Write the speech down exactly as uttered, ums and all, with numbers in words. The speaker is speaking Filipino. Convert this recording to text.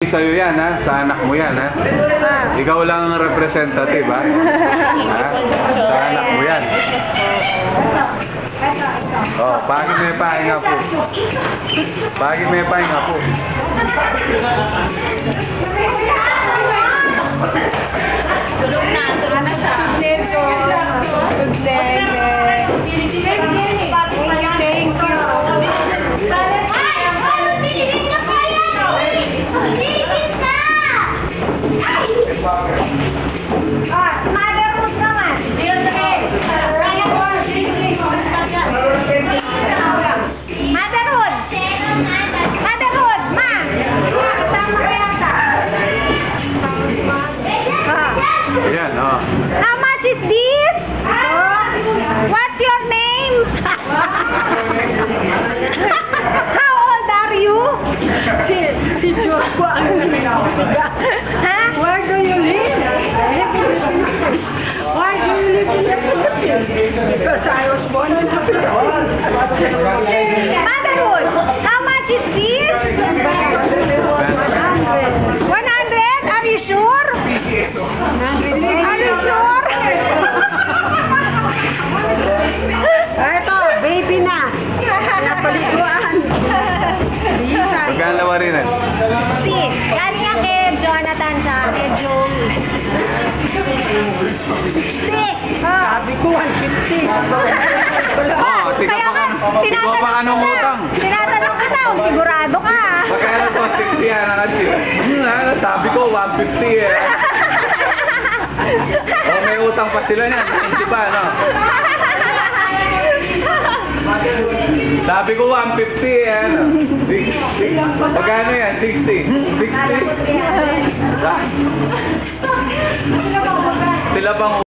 sa'yo yan, ha? Sa anak mo yan, ha? Ikaw lang ang representative, ha? Ha? Sa anak mo yan. Oh, pagi may pahinga po. Pagi may pahinga po. Tulog na, tulog na siya. Good day. Thank you. Motherhood naman. Motherhood. Motherhood, ma. Tama yata. Ayan, oh. How much is this? What's your name? How old are you? Si Joshua. Huh? Where do you live? Why do you live in the Philippines? Because I was born in the Philippines. Motherhood, how much is this? one hundred? Are you sure? Are you sure? Ito, baby na. Napaliguan. Magkalawa rin, eh. Si, galing yan kay Jonathan sa kay Joey. Si, sabi ko one fifty. Oh, tika pa ka, tika pa ka nung utang. Tinatanong ka daw, sigurado ka. Magkano po, sixty yan, kasi. Hmm, ano, sabi ko, one fifty, eh. Oh, may utang pa sila niyan, hindi pa, no? Sabi ko, one fifty, eh, ano? Magkano yan, sixty? sixty? Sila bang